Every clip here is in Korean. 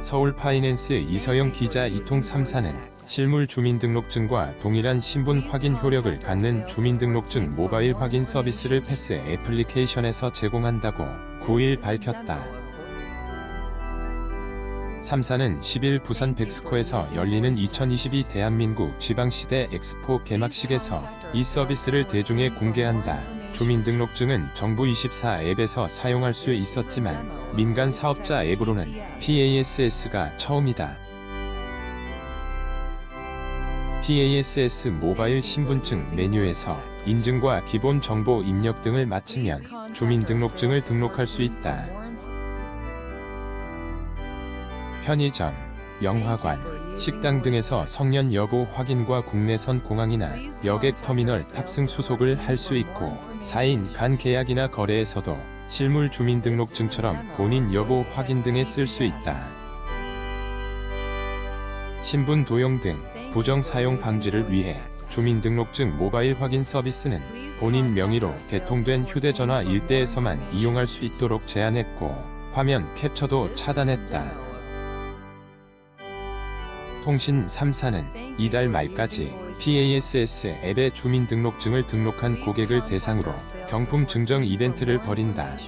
서울파이낸스 이서영 기자. 이통 3사는 실물 주민등록증과 동일한 신분 확인 효력을 갖는 주민등록증 모바일 확인 서비스를 패스 애플리케이션에서 제공한다고 9일 밝혔다. 3사는 10일 부산 백스코에서 열리는 2022 대한민국 지방시대 엑스포 개막식에서 이 서비스를 대중에 공개한다. 주민등록증은 정부24 앱에서 사용할 수 있었지만 민간 사업자 앱으로는 PASS가 처음이다. PASS 모바일 신분증 메뉴에서 인증과 기본 정보 입력 등을 마치면 주민등록증을 등록할 수 있다. 편의점, 영화관, 식당 등에서 성년 여부 확인과 국내선 공항이나 여객 터미널 탑승 수속을 할 수 있고 4인 간 계약이나 거래에서도 실물 주민등록증처럼 본인 여부 확인 등에 쓸 수 있다. 신분 도용 등 부정 사용 방지를 위해 주민등록증 모바일 확인 서비스는 본인 명의로 개통된 휴대전화 일대에서만 이용할 수 있도록 제한했고 화면 캡처도 차단했다. 통신 3사는 이달 말까지 PASS 앱에 주민등록증을 등록한 고객을 대상으로 경품 증정 이벤트를 벌인다.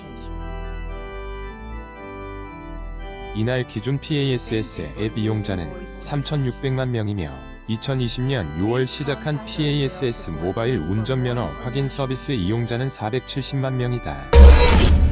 이날 기준 PASS 앱 이용자는 3,600만 명이며 2020년 6월 시작한 PASS 모바일 운전면허 확인 서비스 이용자는 470만 명이다.